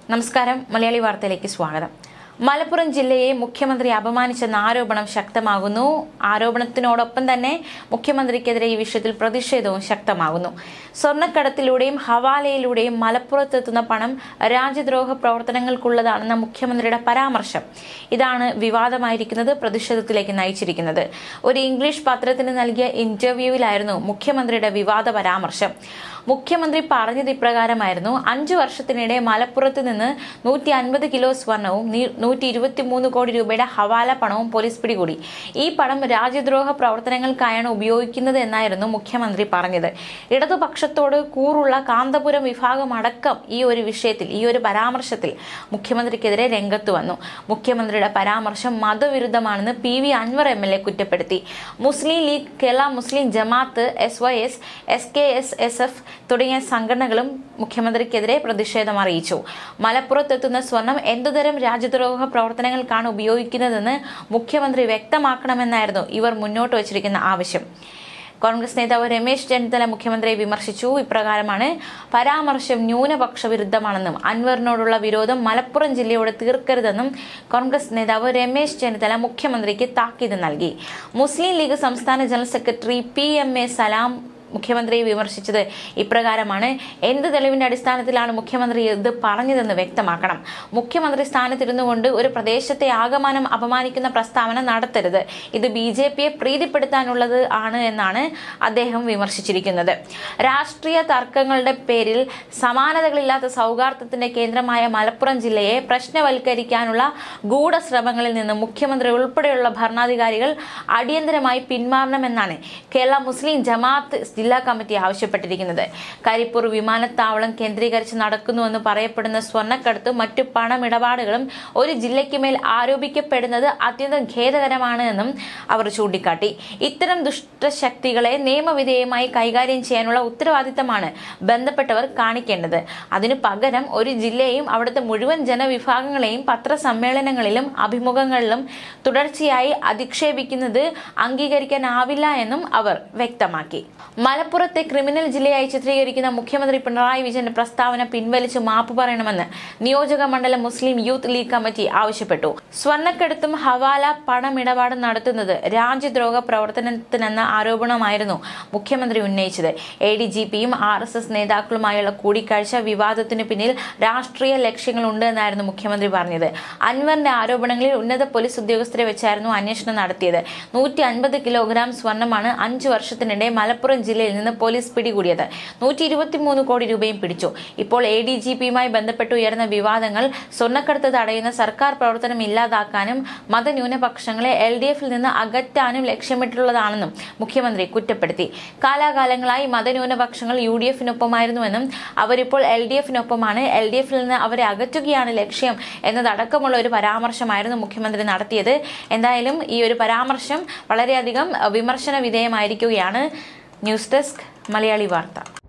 നമസ്കാരം. മലയാളി വാർത്തയിലേക്ക് സ്വാഗതം. മലപ്പുറം ജില്ലയെ മുഖ്യമന്ത്രി അപമാനിച്ചെന്ന ആരോപണം ശക്തമാകുന്നു. ആരോപണത്തിനോടൊപ്പം തന്നെ മുഖ്യമന്ത്രിക്കെതിരെ ഈ വിഷയത്തിൽ പ്രതിഷേധവും ശക്തമാകുന്നു. സ്വർണ്ണക്കടത്തിലൂടെയും ഹവാലയിലൂടെയും മലപ്പുറത്തെത്തുന്ന പണം രാജ്യദ്രോഹ പ്രവർത്തനങ്ങൾക്കുള്ളതാണെന്ന മുഖ്യമന്ത്രിയുടെ പരാമർശം ഇതാണ് വിവാദമായിരിക്കുന്നത്, പ്രതിഷേധത്തിലേക്ക് നയിച്ചിരിക്കുന്നത്. ഒരു ഇംഗ്ലീഷ് പത്രത്തിന് നൽകിയ ഇന്റർവ്യൂവിലായിരുന്നു മുഖ്യമന്ത്രിയുടെ വിവാദ പരാമർശം. മുഖ്യമന്ത്രി പറഞ്ഞത് ഇപ്രകാരമായിരുന്നു: 5 വർഷത്തിനിടെ മലപ്പുറത്ത് നിന്ന് 150 കിലോ സ്വർണവും 123 കോടി രൂപയുടെ ഹവാല പണവും പോലീസ് പിടികൂടി. ഈ പണം രാജ്യദ്രോഹ പ്രവർത്തനങ്ങൾക്കായാണ് ഉപയോഗിക്കുന്നത് എന്നായിരുന്നു മുഖ്യമന്ത്രി പറഞ്ഞത്. ഇടതുപക്ഷത്തോട് കൂറുള്ള കാന്തപുരം വിഭാഗം അടക്കം ഈ ഒരു വിഷയത്തിൽ, ഈ ഒരു പരാമർശത്തിൽ മുഖ്യമന്ത്രിക്കെതിരെ രംഗത്ത് വന്നു. മുഖ്യമന്ത്രിയുടെ പരാമർശം മതവിരുദ്ധമാണെന്ന് PV അൻവർ MLA കുറ്റപ്പെടുത്തി. മുസ്ലിം ലീഗ്, കേരള മുസ്ലിം ജമാഅത്ത്, SYS, SKSSF തുടങ്ങിയ സംഘടനകളും മുഖ്യമന്ത്രിക്കെതിരെ പ്രതിഷേധം അറിയിച്ചു. മലപ്പുറത്തെത്തുന്ന സ്വർണം എന്തുതരം രാജ്യദ്രോഹ പ്രവർത്തനങ്ങൾക്കാണ് ഉപയോഗിക്കുന്നതെന്ന് മുഖ്യമന്ത്രി വ്യക്തമാക്കണമെന്നായിരുന്നു ഇവർ മുന്നോട്ട് വച്ചിരിക്കുന്ന ആവശ്യം. കോൺഗ്രസ് നേതാവ് രമേശ് ചെന്നിത്തല മുഖ്യമന്ത്രിയെ വിമർശിച്ചു. ഇപ്രകാരമാണ്: പരാമർശം ന്യൂനപക്ഷ വിരുദ്ധമാണെന്നും അൻവറിനോടുള്ള വിരോധം മലപ്പുറം ജില്ലയോട് തീർക്കരുതെന്നും കോൺഗ്രസ് നേതാവ് രമേശ് ചെന്നിത്തല മുഖ്യമന്ത്രിക്ക് താക്കീത് നൽകി. മുസ്ലിം ലീഗ് സംസ്ഥാന ജനറൽ സെക്രട്ടറി PMA സലാം മുഖ്യമന്ത്രിയെ വിമർശിച്ചത് ഇപ്രകാരമാണ്: എന്ത് തെളിവിന്റെ അടിസ്ഥാനത്തിലാണ് മുഖ്യമന്ത്രി ഇത് പറഞ്ഞതെന്ന് വ്യക്തമാക്കണം. മുഖ്യമന്ത്രി സ്ഥാനത്തിരുന്നുകൊണ്ട് ഒരു പ്രദേശത്തെ ആകമാനം അപമാനിക്കുന്ന പ്രസ്താവന നടത്തരുത്. ഇത് BJPയെ പ്രീതിപ്പെടുത്താനുള്ളത് ആണ് എന്നാണ് അദ്ദേഹം വിമർശിച്ചിരിക്കുന്നത്. രാഷ്ട്രീയ തർക്കങ്ങളുടെ പേരിൽ സമാനതകളില്ലാത്ത സൗഹാർദ്ദത്തിന്റെ കേന്ദ്രമായ മലപ്പുറം ജില്ലയെ പ്രശ്നവൽക്കരിക്കാനുള്ള ഗൂഢശ്രമങ്ങളിൽ നിന്ന് മുഖ്യമന്ത്രി ഉൾപ്പെടെയുള്ള ഭരണാധികാരികൾ അടിയന്തരമായി പിന്മാറണമെന്നാണ് കേരള മുസ്ലിം ജമാഅത്ത് ജില്ലാ കമ്മിറ്റി ആവശ്യപ്പെട്ടിരിക്കുന്നത്. കരിപ്പൂർ വിമാനത്താവളം കേന്ദ്രീകരിച്ച് നടക്കുന്നുവെന്ന് പറയപ്പെടുന്ന സ്വർണ്ണക്കടത്തും മറ്റു പണമിടപാടുകളും ഒരു ജില്ലയ്ക്ക് മേൽ ആരോപിക്കപ്പെടുന്നത് അത്യന്തം ഖേദകരമാണ് എന്നും അവർ ചൂണ്ടിക്കാട്ടി. ഇത്തരം ദുഷ്ടശക്തികളെ നിയമവിധേയമായി കൈകാര്യം ചെയ്യാനുള്ള ഉത്തരവാദിത്തമാണ് ബന്ധപ്പെട്ടവർ കാണിക്കേണ്ടത്. അതിനു പകരം ഒരു ജില്ലയെയും അവിടുത്തെ മുഴുവൻ ജനവിഭാഗങ്ങളെയും പത്രസമ്മേളനങ്ങളിലും അഭിമുഖങ്ങളിലും തുടർച്ചയായി അധിക്ഷേപിക്കുന്നത് അംഗീകരിക്കാനാവില്ല എന്നും അവർ വ്യക്തമാക്കി. മലപ്പുറത്തെ ക്രിമിനൽ ജില്ലയായി ചിത്രീകരിക്കുന്ന മുഖ്യമന്ത്രി പിണറായി വിജയന്റെ പ്രസ്താവന പിൻവലിച്ച് മാപ്പ് പറയണമെന്ന് നിയോജക മണ്ഡലം മുസ്ലിം യൂത്ത് ലീഗ് കമ്മിറ്റി ആവശ്യപ്പെട്ടു. സ്വർണ്ണക്കടത്തും ഹവാല പണമിടപാടും നടത്തുന്നത് രാജ്യദ്രോഹ പ്രവർത്തനത്തിനെന്ന ആരോപണമായിരുന്നു മുഖ്യമന്ത്രി ഉന്നയിച്ചത്. ADGPയും RSS നേതാക്കളുമായുള്ള കൂടിക്കാഴ്ച വിവാദത്തിനു പിന്നിൽ രാഷ്ട്രീയ ലക്ഷ്യങ്ങളുണ്ട് എന്നായിരുന്നു മുഖ്യമന്ത്രി പറഞ്ഞത്. അൻവറിന്റെ ആരോപണങ്ങളിൽ ഉന്നത പോലീസ് ഉദ്യോഗസ്ഥരെ വെച്ചായിരുന്നു അന്വേഷണം നടത്തിയത്. 150 കിലോഗ്രാം സ്വർണമാണ് 5 വർഷത്തിനിടെ മലപ്പുറം ജില്ലയിൽ നിന്ന് പോലീസ് പിടികൂടിയത്. 123 കോടി രൂപയും പിടിച്ചു. ഇപ്പോൾ ADGPയുമായി ബന്ധപ്പെട്ട് ഉയർന്ന വിവാദങ്ങൾ സ്വർണ്ണക്കടത്ത് തടയുന്ന സർക്കാർ പ്രവർത്തനം ഇല്ലാതാക്കാനും മതന്യൂനപക്ഷങ്ങളെ LDFൽ നിന്ന് അകറ്റാനും ലക്ഷ്യമിട്ടുള്ളതാണെന്നും മുഖ്യമന്ത്രി കുറ്റപ്പെടുത്തി. കാലാകാലങ്ങളായി മതന്യൂനപക്ഷങ്ങൾ UDFനൊപ്പമായിരുന്നുവെന്നും അവരിപ്പോൾ LDFനൊപ്പമാണ്, LDFൽ നിന്ന് അവരെ അകറ്റുകയാണ് ലക്ഷ്യം എന്നതടക്കമുള്ള ഒരു പരാമർശമായിരുന്നു മുഖ്യമന്ത്രി നടത്തിയത്. എന്തായാലും ഈ ഒരു പരാമർശം വളരെയധികം വിമർശന വിധേയമായിരിക്കുകയാണ്. ന്യൂസ് ഡെസ്ക് മലയാളി വാർത്ത.